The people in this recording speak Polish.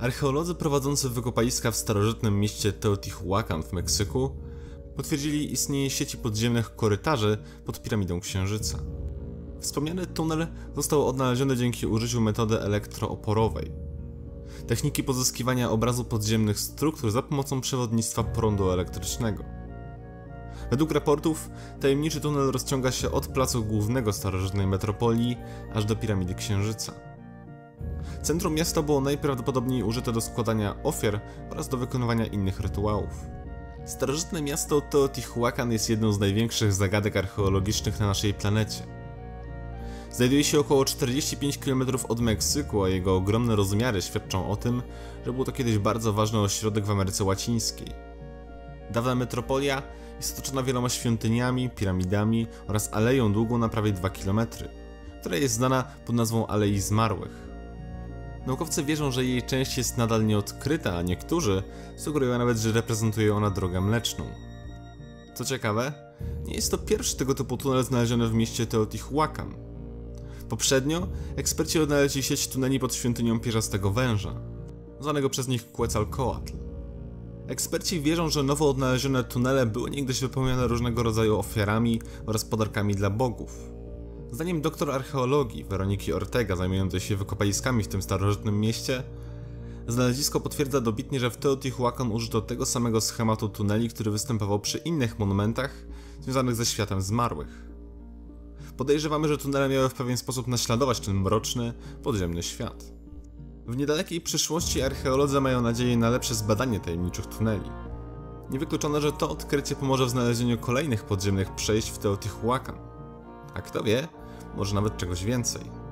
Archeolodzy prowadzący wykopaliska w starożytnym mieście Teotihuacan w Meksyku potwierdzili istnienie sieci podziemnych korytarzy pod piramidą Księżyca. Wspomniany tunel został odnaleziony dzięki użyciu metody elektrooporowej, techniki pozyskiwania obrazu podziemnych struktur za pomocą przewodnictwa prądu elektrycznego. Według raportów tajemniczy tunel rozciąga się od placu głównego starożytnej metropolii aż do piramidy Księżyca. Centrum miasta było najprawdopodobniej użyte do składania ofiar oraz do wykonywania innych rytuałów. Starożytne miasto Teotihuacan jest jedną z największych zagadek archeologicznych na naszej planecie. Znajduje się około 45 km od Meksyku, a jego ogromne rozmiary świadczą o tym, że był to kiedyś bardzo ważny ośrodek w Ameryce Łacińskiej. Dawna metropolia jest otoczona wieloma świątyniami, piramidami oraz aleją długą na prawie 2 km, która jest znana pod nazwą Alei Zmarłych. Naukowcy wierzą, że jej część jest nadal nieodkryta, a niektórzy sugerują nawet, że reprezentuje ona drogę mleczną. Co ciekawe, nie jest to pierwszy tego typu tunel znaleziony w mieście Teotihuacan. Poprzednio eksperci odnaleźli sieć tuneli pod świątynią Pierzastego Węża, zwanego przez nich Quetzalcoatl. Eksperci wierzą, że nowo odnalezione tunele były niegdyś wypełnione różnego rodzaju ofiarami oraz podarkami dla bogów. Zdaniem doktor archeologii Weroniki Ortega, zajmującej się wykopaliskami w tym starożytnym mieście, znalezisko potwierdza dobitnie, że w Teotihuacan użyto tego samego schematu tuneli, który występował przy innych monumentach związanych ze światem zmarłych. Podejrzewamy, że tunele miały w pewien sposób naśladować ten mroczny, podziemny świat. W niedalekiej przyszłości archeolodzy mają nadzieję na lepsze zbadanie tajemniczych tuneli. Niewykluczone, że to odkrycie pomoże w znalezieniu kolejnych podziemnych przejść w Teotihuacan. A kto wie, może nawet czegoś więcej.